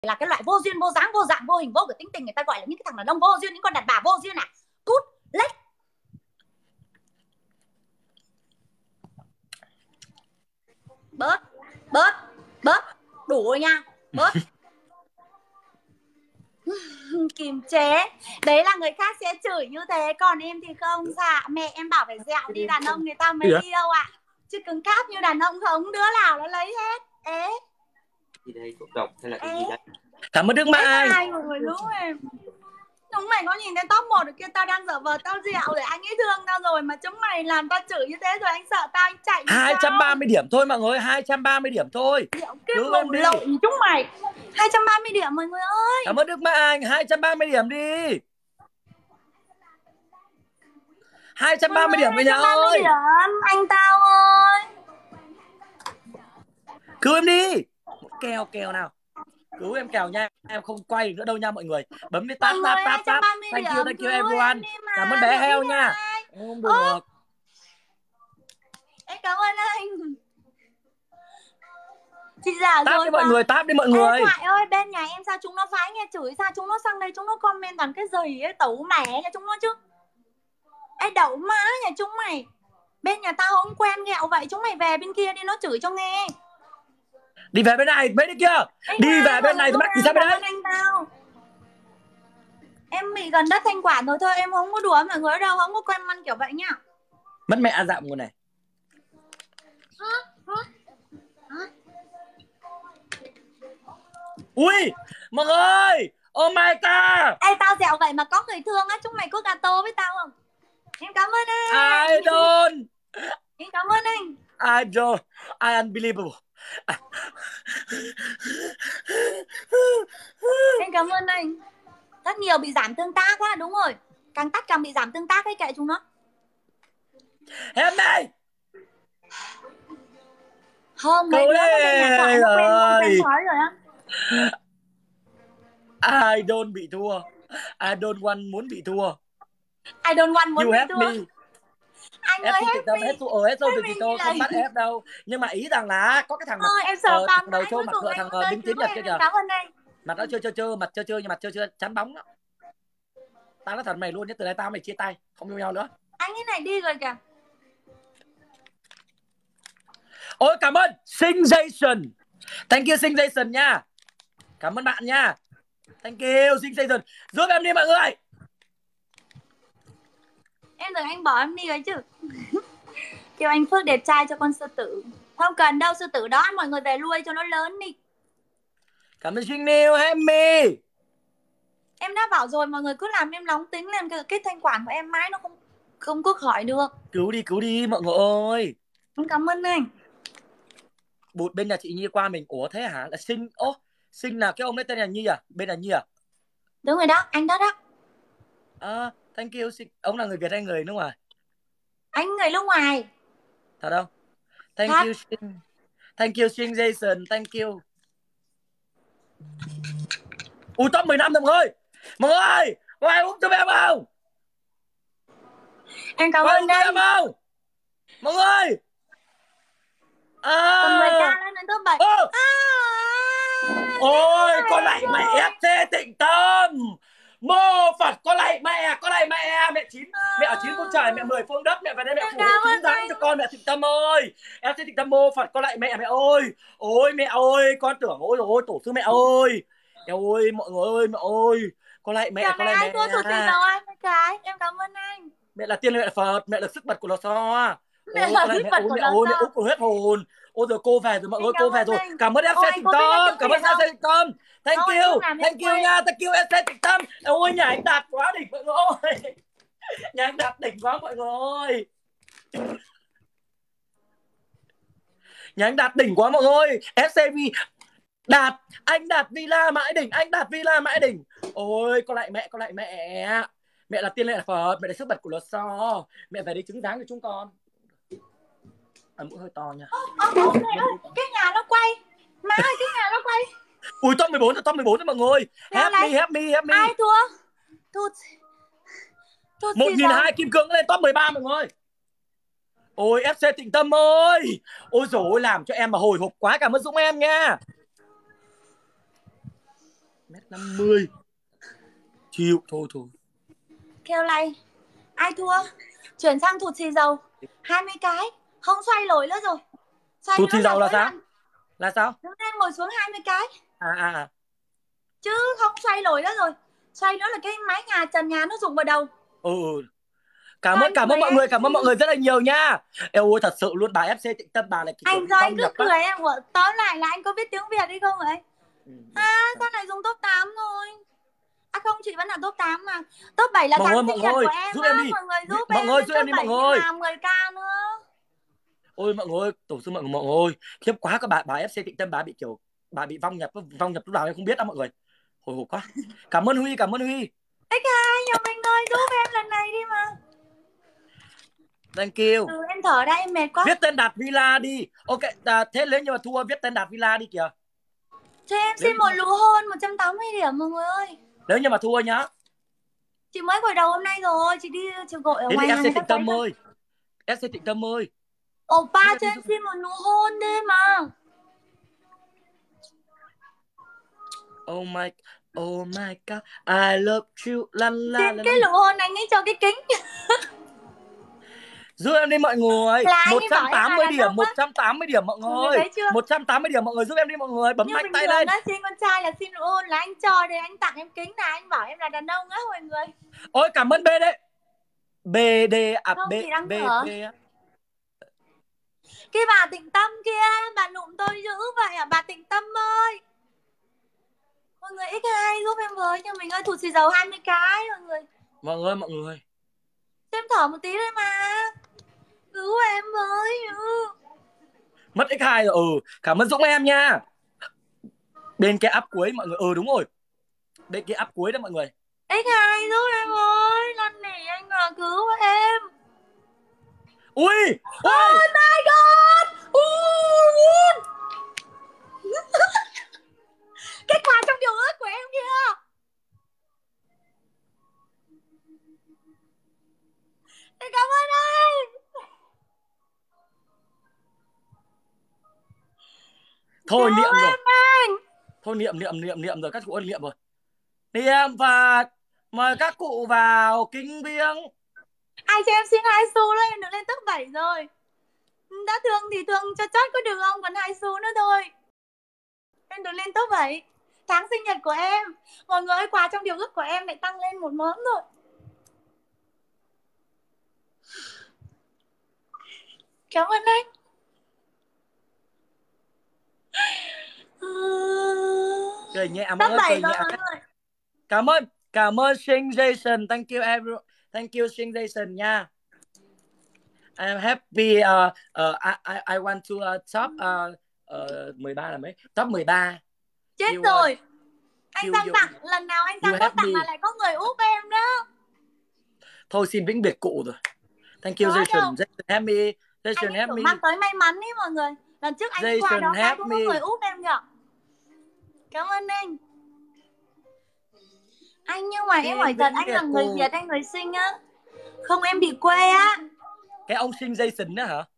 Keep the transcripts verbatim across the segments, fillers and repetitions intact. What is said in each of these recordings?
là cái loại vô duyên vô dáng vô dạng vô hình vô của tính tình, người ta gọi là những cái thằng đàn ông vô duyên, những con đàn bà vô duyên à. Cút lách. Bớt bớt bớt đủ rồi nha, bớt. Kiềm chế. Đấy là người khác sẽ chửi như thế, còn em thì không. Dạ mẹ em bảo phải dẹo đi đàn ông người ta mới yêu ạ, à. Chứ cứng cáp như đàn ông không đứa nào nó lấy hết. Ế gì đây, cục độc hay là cái Ế. gì đấy? Cảm ơn Đức Mai. Hai người lũ em. Chúng mày có nhìn thấy top một ở kia tao đang dở vờ tao dẹo rồi anh ấy thương tao rồi mà chúng mày làm tao chửi như thế rồi anh sợ tao anh chạy hai trăm ba mươi điểm thôi mọi người, hai trăm ba mươi điểm thôi. Dẹo cái mồm lộn chúng mày. hai trăm ba mươi điểm mọi người ơi. Cảm ơn Đức Mai Anh, hai trăm ba mươi điểm đi. hai trăm ba mươi điểm với nhau ơi. Điểm. Anh tao ơi. Cứu em đi. Kèo kèo nào. Cứu em kèo nha. Em không quay nữa đâu nha mọi người. Bấm đi tap tap tap tap. Thank you, thank you everyone. Cảm ơn bé heo nha. Không được. Em cảm ơn anh. Chị già tap rồi đi mọi người, tap đi mọi người. Ê, Thoại ơi, bên nhà em sao chúng nó phái nghe chửi, sao chúng nó sang đây chúng nó comment toàn cái gì ấy, tẩu mẹ nhà chúng nó chứ. Ê đậu má nhà chúng mày. Bên nhà tao không quen ghẹo vậy, chúng mày về bên kia đi nó chửi cho nghe. Đi về bên này, bên đi kia. Anh đi về bên này, tôi bắt đi sang bên đấy. Anh tao. Em bị gần đất thanh quản rồi thôi, em không có đùa mọi người đâu, không có quen ăn kiểu vậy nhá. Mất mẹ dạo người này. Hả? Hả? Hả? Ui, mọi người. Oh my god. Ê tao dẹo vậy mà có người thương á, chúng mày có gato với tao không? Em cảm ơn anh. I don't. Em cảm ơn anh. I don't. I unbelievable. Em cảm ơn anh. Rất nhiều bị giảm tương tác á, đúng rồi. Càng tắt càng bị giảm tương tác ấy, kệ chúng nó. Em đây. Không, mấy đứa có bên nhà trọ nó quen không quen thói rồi á. I don't bị thua. I don't want muốn bị thua. I don't want muốn you bị help thua. Me. Anh Em ơi help help me. hết ở hết rồi thì tôi không bắt ép đâu. Nhưng mà ý rằng là có cái thằng Thôi em sợ thằng đầu trâu mặt thằng đính chính nhật kia kìa. Cảm ơn anh. Mặt nó chưa chưa chưa mặt chưa chưa nhưng mặt chưa chưa chắn bóng đó. Tao nói thật mày luôn nhé, từ đây tao mày chia tay, không yêu nhau nữa. Anh ấy này đi rồi kìa. Ôi cảm ơn Sing Jason. Thank you Sing Jason nha. Cảm ơn bạn nha. Thank you Sing Jason. Giúp em đi mọi người. Em tưởng anh bỏ em đi rồi chứ. Kêu anh Phước đẹp trai cho con sư tử. Không cần đâu, sư tử đó mọi người về nuôi cho nó lớn đi. Cảm ơn Trinh Niu, help me. Em đã bảo rồi, mọi người cứ làm em nóng tính lên, cái, cái thanh quản của em mãi nó không không có khỏi được. Cứu đi, cứu đi mọi người ơi. Em cảm ơn anh. Bụt bên nhà chị Nhi qua mình. Ủa thế hả? Là Sinh. Ô, Sinh là cái ông đấy tên là Nhi à? Bên là Nhi à? Đúng rồi đó, anh đó đó. À, thank you Sinh. Ông là người Việt hay người nước ngoài? Anh người nước ngoài. Thật không? Thank Thật. you Sinh. Thank you Sinh Jason, thank you. Ui top mười lăm rồi mọi người. Mọi người ơi, có ai uống cho em không? Em cảm ơn anh. Không? Mọi người. À. Còn mười ca lên đến top bảy. Ô. À. Ôi, con lại mẹ ép xê Tịnh Tâm. Mô Phật, con lại mẹ, con lại mẹ. Mẹ chín, mẹ ở chín phương trời, mẹ mười phương đất, mẹ về đây mẹ phủ hộ chín dáng cho con mẹ Tịnh Tâm ơi. Ép xê Tịnh Tâm mô Phật, con lại mẹ mẹ ơi. Ôi mẹ ơi, con tưởng ôi ôi tổ sư mẹ ơi. Eo ơi mọi người ơi, mẹ ơi. Con lại mẹ, con lại mẹ. Thua tụt gì đâu anh, cái em cảm ơn anh. Mẹ là tiên mẹ là Phật, mẹ là sức bật của lò xo. Mẹ là sức bật của lò xo. Ôi mẹ út của hết hồn. Ôi rồi cô về rồi mọi người, cô về rồi. Cảm ơn ép xê Tịnh Tâm, cảm ơn ép xê Tịnh Tâm. Thank you, thank you nha, thank you ép xê Tịnh Tâm. Ôi nhà anh Đạt quá đỉnh mọi người ơi. Nhà anh Đạt đỉnh quá mọi người ơi. Nhà anh Đạt đỉnh quá mọi người ơi. ép xê vê Đạt, anh Đạt Villa mãi đỉnh, anh Đạt Villa mãi đỉnh. Ôi con lại mẹ, con lại mẹ. Mẹ là tiên lệ là Phật, mẹ là sức bật của lò xo. Mẹ về đi chứng giáng cho chúng con. À, mũi hơi to nha. Ô, ô, ô, mẹ ơi, cái nhà nó quay. Má ơi, cái nhà nó quay. Ui, top mười bốn rồi, top mười bốn rồi mọi người. Help me, help me, help me. Ai thua? Thua. một nghìn hai trăm kim cương lên top mười ba mọi người. Ôi, ép xê Tịnh Tâm ơi. Ôi dồi ôi, làm cho em mà hồi hộp quá. Cảm ơn Dũng em nha. mét năm mươi. Chịu thôi thôi. Kêu này, ai thua? Chuyển sang thụt xì dầu hai mươi cái, không xoay nổi nữa rồi. Xoay Thụt xì dầu là sao? lần. Là sao? Đứng lên ngồi xuống hai mươi cái. À à à. Chứ không xoay nổi nữa rồi. Xoay nữa là cái mái nhà trần nhà nó rụng vào đầu. Ừ. Cảm ơn cảm ơn mọi người, cảm ơn mọi người rất là nhiều nha. Eo ơi thật sự luôn, bà ép xê Tịnh Tâm bà này kiểu anh rồi cứ cười em. Tóm lại là anh có biết tiếng Việt hay không vậy? Ừ. À con này dùng top tám thôi. À không, chị vẫn là top tám mà. Top bảy là mọi tháng người, sinh nhật mọi của em giúp á. em đi. Mọi người giúp mọi em. Người giúp em đi mọi người. Làm mười k nữa. Ôi mọi người, tổ sư mọi người, mọi người khiếp quá, các bà bà ép xê Tịnh Tâm bà bị kiểu bà bị vong nhập vong nhập lúc nào em không biết đó mọi người. Hồi hộp quá. Cảm ơn Huy, cảm ơn Huy. ích hai nhà mình ơi, giúp em lần này đi mà. Thank you. Ừ, em thở ra em mệt quá. Viết tên Đạt Villa đi. Ok, à, thế nếu như mà thua viết tên Đạt Villa đi kìa. Cho em xin một nụ hôn một trăm tám mươi điểm mọi người ơi. Nếu như mà thua nhá. Chị mới gội đầu hôm nay rồi, chị đi chị gội ở thế ngoài thì hàng. ép xê Tịnh Tâm ơi. ép xê Tịnh Tâm ơi. Oppa cho em xin một nụ hôn đi mà. Oh my, oh my god, I love you, la la xin la. Cái nụ hôn anh ấy cho cái kính. Giúp em đi mọi người. một trăm tám mươi điểm, một trăm tám mươi điểm mọi người. một trăm tám mươi điểm mọi người, giúp em đi mọi người, bấm mạnh tay lên. Nhưng xin con trai là xin nụ hôn là anh cho để anh tặng em kính là anh bảo em là đàn ông á mọi người. Ôi cảm ơn B đấy. B D à không, B B B. Cái bà Tịnh Tâm kia, bà nụm tôi dữ vậy à bà Tịnh Tâm ơi. Mọi người ích hai giúp em với cho mình ơi, thụt xì dầu hai mươi cái mọi người. Mọi người, mọi người. Cho em thở một tí thôi mà. Cứu em với. Ừ. Mất ích hai rồi. Ừ, cảm ơn Dũng em nha. Bên kia áp cuối mọi người. Ừ đúng rồi. Bên kia áp cuối đó mọi người. ích hai giúp em ơi, lần này anh à, cứu em. Ui, ui. Oh my god. Uh, kết quả trong điều ước của em kìa. Em cảm ơn anh. Thôi cảm niệm rồi. Anh. Thôi niệm niệm niệm niệm rồi, các cụ ơi niệm rồi. Niệm Phật, mời các cụ vào kính viếng. Ai cho em xin hai xu đó, em được lên top bảy rồi. Đã thương thì thương cho chót có được không, còn hai xu nữa thôi. Em được lên top bảy. Tháng sinh nhật của em. Mọi người ơi, quà trong điều ước của em lại tăng lên một món rồi. Cảm ơn anh. Cười nhẹ mọi người, cười nhẹ. Cảm ơn, cảm ơn Sing Jason, thank you everyone, thank you Sing Jason nha. I'm happy. Uh, uh, I, I I want to uh, top uh, uh, mười ba là mấy? Top mười ba. Chết you, rồi. Uh, anh sang tặng, lần nào anh sang có tặng mà lại có người úp em đó. Thôi xin vĩnh biệt cụ rồi. Thank you Jason. Jason help me. Jason help me. Mang tới may mắn ý mọi người. Lần trước anh Jason qua đó anh cũng có người úp em kìa. Cảm ơn anh. Anh nhưng mà em hỏi thật, anh là người Việt, anh người Sinh á. Không, em bị quê á. Cái ông Sinh Jason đó hả?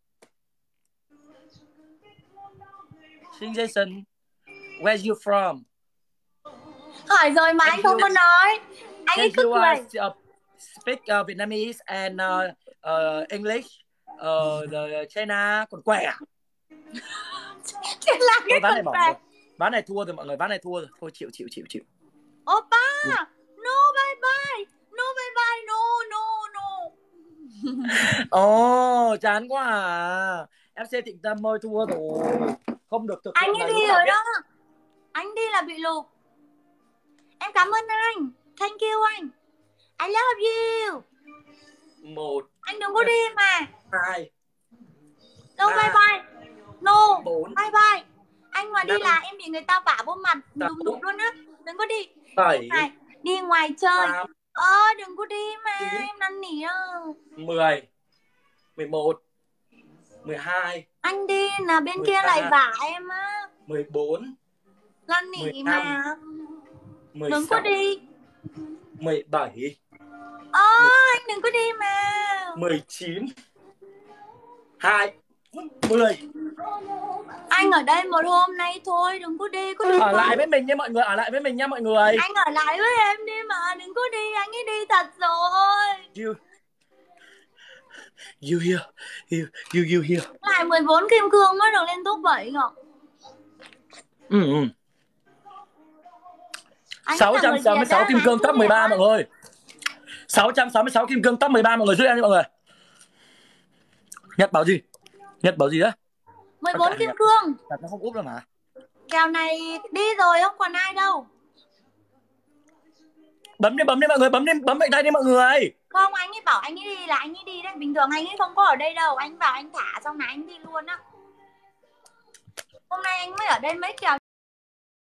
Sinh Jason, where you from? Hỏi rồi mà anh, anh không có nói. Anh ấy cứ cười. Uh, speak uh, Vietnamese and uh, uh, English. Uh, the China còn què à? Thế là cái ván này bỏ rồi. Ván này thua rồi mọi người, ván này thua rồi. Thôi chịu chịu chịu chịu. Oppa, yeah. No bye bye. No bye bye, no no no. Ồ, oh, chán quá à. ép xê Tịnh Tâm ơi thua rồi. Không được thực anh ấy đi rồi đó. Anh đi là bị lụt. Em cảm ơn anh. Thank you anh. I love you. Một. Anh đừng có đi mà. Hai. No bye bye. No. Bốn. Bye bye. Anh mà đi là em bị người ta vả vô mặt đùng đùng luôn á. Đừng có đi. Bảy. Đi ngoài chơi. Ơ ờ, đừng có đi mà. chín. Em năn nỉ á. Mười. Mười một. Mười hai. Anh đi là bên mười ba. Kia lại vả em á. Mười bốn. Năn nỉ mà. Mười đừng sáu. Có đi. Mười bảy. Ơ ờ, anh đừng có đi mà. Mười chín. Hai. Mười. Anh ở đây một hôm nay thôi, đừng có đi, có đi Ở không? lại với mình nha mọi người, ở lại với mình nha mọi người. Anh ở lại với em đi mà, đừng có đi, anh ấy đi thật rồi. You You here, you you you here. Lại mười bốn kim cương mới được lên top bảy ngọc. Ừ ừ. sáu trăm sáu mươi sáu kim cương top mười ba mọi người. sáu trăm sáu mươi sáu kim cương top mười ba mọi người, giúp em đi mọi người. Nhật bảo gì? Nhật bảo gì đó? mười bốn kim cương. Nhật nó không úp đâu mà. Kèo này đi rồi, không còn ai đâu. Bấm đi, bấm đi mọi người, bấm đi, bấm mạnh tay đi mọi người. Không, anh ấy bảo anh ấy đi là anh ấy đi đấy. Bình thường anh ấy không có ở đây đâu. Anh vào anh thả xong là anh đi luôn á. Hôm nay anh mới ở đây mấy kèo